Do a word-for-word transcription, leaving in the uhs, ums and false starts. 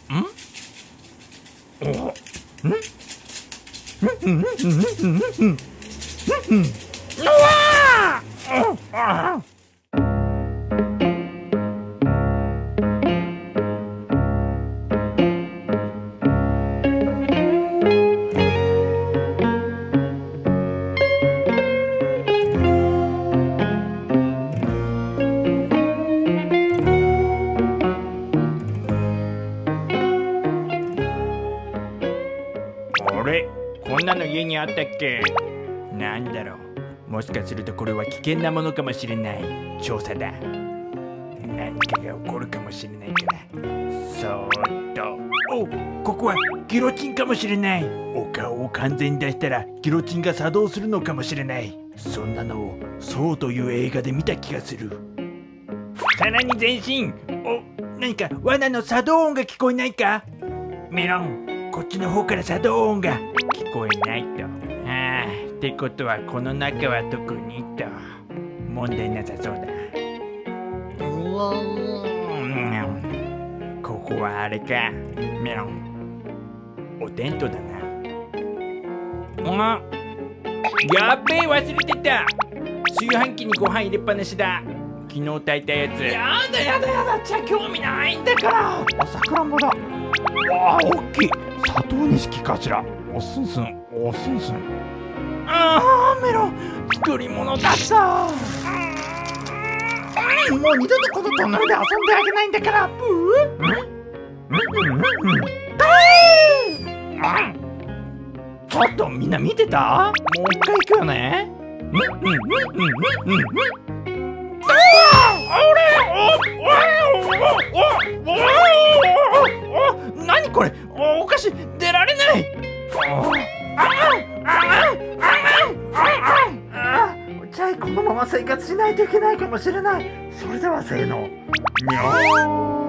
こんなの家にあったっけ？なんだろう。もしかするとこれは危険なものかもしれない。調査だ。何かが起こるかもしれないから。そーっと。お、ここはギロチンかもしれない。お顔を完全に出したらギロチンが作動するのかもしれない。そんなのをそうという映画で見た気がする。さらに前進。お、何か罠の作動音が聞こえないか？メロン、こっちの方から作動音が聞こえないと。ああ、ってことはこの中は特にと問題なさそうだ。うわー、ここはあれか。メロン、おテントだな。あ、やっべえ、忘れてた。炊飯器にご飯入れっぱなしだ。昨日炊いたやつ。 やだやだやだ、じゃ興味ないんだから。あ、さくらんぼだ。わあ、おっきい。佐藤錦かしら。おすんすん、おすんすん。ああ、メロン、作り物だった。うん、もう二度とこのトンネルで遊んであげないんだから。ブー。うんうんうんうん。ちょっとみんな見てた？もう一回行くよね。うんうんうんうんうんうん。あれ、何これ、お菓子出られない。じゃあこのまま生活しないといけないかもしれない。それではせーの、にょー。